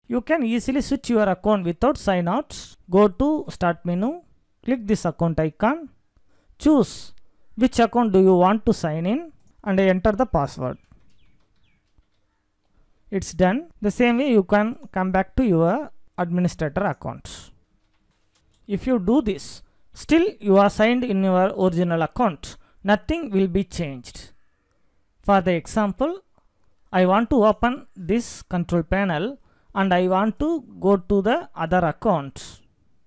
You can easily switch your account without sign out. Go to start menu, click this account icon, choose which account do you want to sign in and enter the password. It's done. The same way you can come back to your administrator account. If you do this, still you are signed in your original account, nothing will be changed. For the example, I want to open this control panel and I want to go to the other account.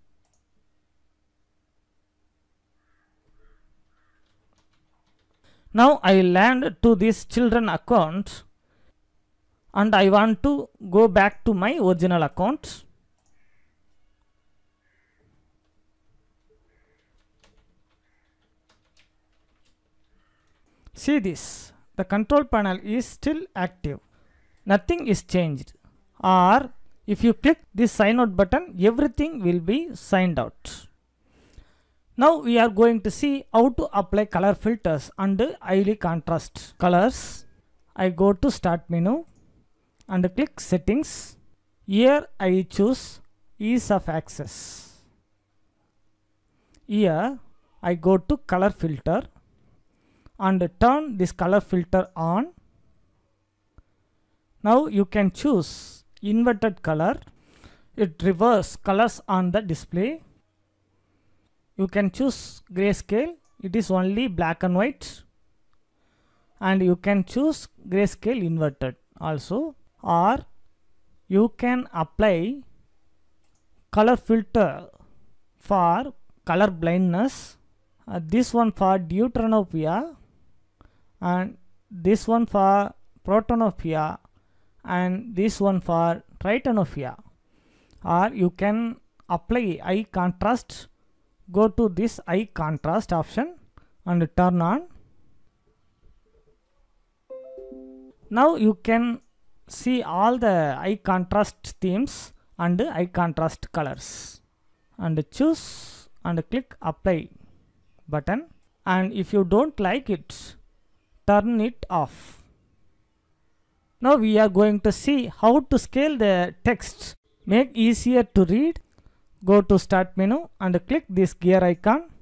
Now I land to this children account and I want to go back to my original account. See this, the control panel is still active, nothing is changed. Or if you click this sign out button, everything will be signed out. Now we are going to see how to apply color filters and highly contrast colors. I go to start menu and click settings. Here I choose ease of access. Here I go to color filter and turn this color filter on. Now you can choose inverted color. It reverses colors on the display. You can choose grayscale. It is only black and white. And you can choose grayscale inverted also. Or you can apply color filter for color blindness. This one for deuteranopia and this one for protanopia and this one for tritanopia. Or you can apply eye contrast. Go to this eye contrast option and turn on. Now you can see all the eye contrast themes and eye contrast colors and choose and click apply button, and if you don't like it, turn it off. Now we are going to see how to scale the text, make easier to read. Go to start menu and click this gear icon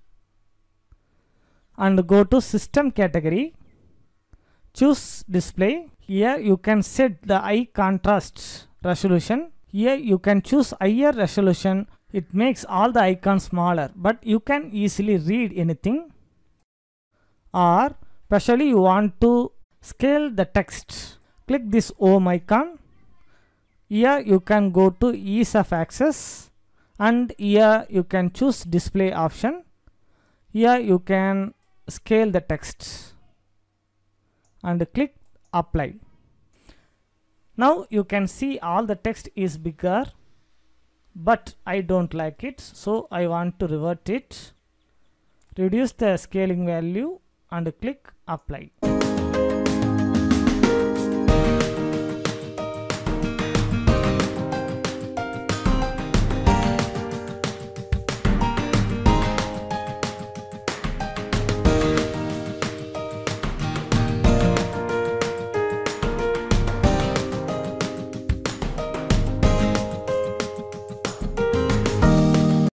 and go to system category, choose display. Here you can set the eye contrast resolution. Here you can choose higher resolution. It makes all the icons smaller, but you can easily read anything. Or especially you want to scale the text, click this home icon. Here you can go to ease of access and here you can choose display option. Here you can scale the text and click apply. Now you can see all the text is bigger, but I don't like it, so I want to revert it. Reduce the scaling value and click apply.